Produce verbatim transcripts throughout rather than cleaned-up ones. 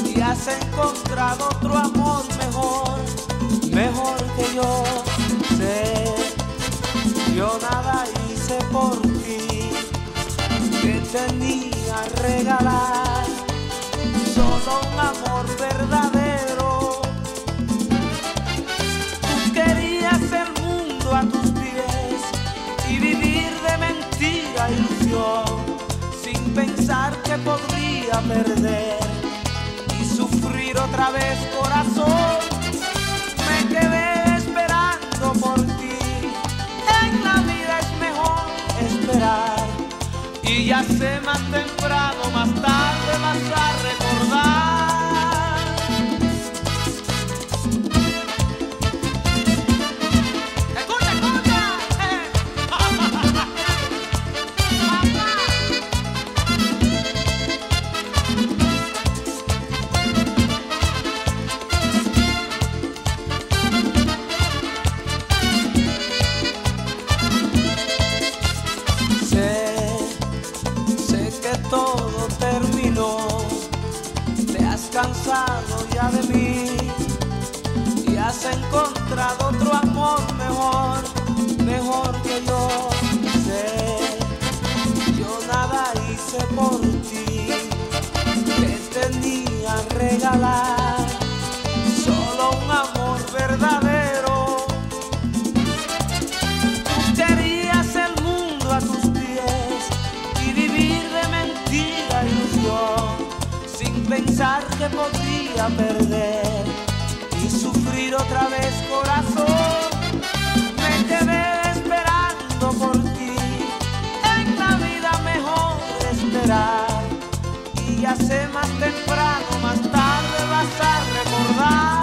y has encontrado otro amor mejor, mejor que yo. Sé, yo nada hice por ti, que tenía a regalar solo un amor verdadero. Tú querías el mundo a tus pies y vivir de mentira e ilusión, sin pensar que podría perder y sufrir otra vez, corazón. Me quedé esperando por ti, en la vida es mejor esperar, y ya sé, más temprano, más tarde vas a recordar. ¡Escucha, escucha! ¡Eh! Todo terminó, te has cansado ya de mí y has encontrado otro amor mejor, mejor que yo. Sé, yo nada hice por ti, que tenía a regalar solo un amor verdadero. Tú querías el mundo a tus pies y vivir de mentira e ilusión, sin pensar que podría perder y sufrir otra vez, corazón. Me quedé esperando por ti, en la vida mejor esperar, y ya sé, más temprano, más tarde vas a recordar.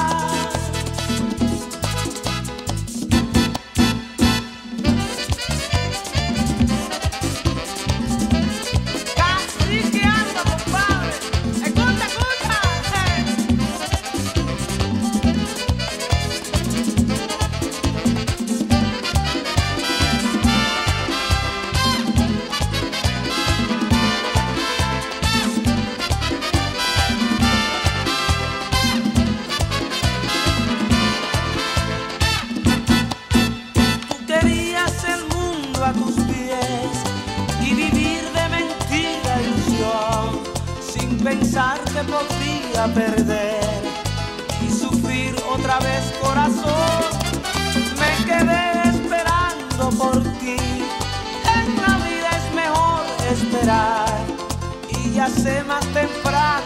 A tus pies y vivir de mentira e ilusión, sin pensar que podría perder y sufrir otra vez, corazón. Me quedé esperando por ti, en la vida es mejor esperar, y ya sé, más temprano